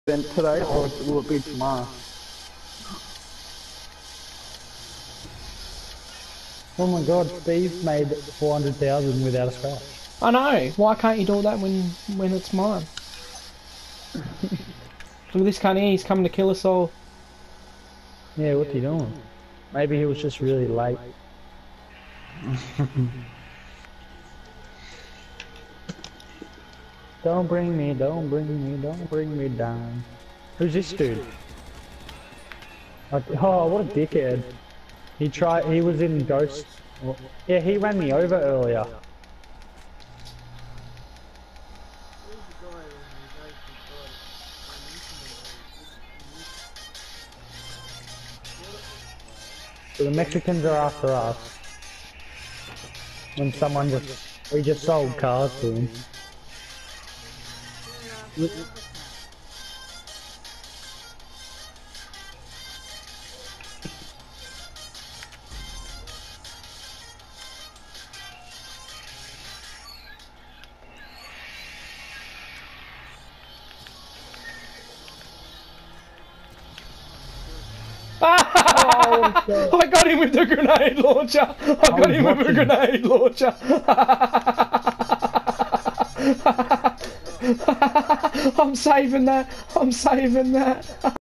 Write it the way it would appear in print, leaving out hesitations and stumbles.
Then today, or will it be tomorrow? Oh my god, Steve made 400,000 without a scratch. I know. Why can't you do that when it's mine? Look at this cunt here. He's coming to kill us all. Yeah, what's he doing? Maybe he was just really late. Don't bring me down. Who's this dude? Oh, what a dickhead. He was in Ghost. Yeah, he ran me over earlier. So the Mexicans are after us. When we just sold cars to them. I got him with the grenade launcher. I got him with a grenade launcher. I'm saving that. I'm saving that.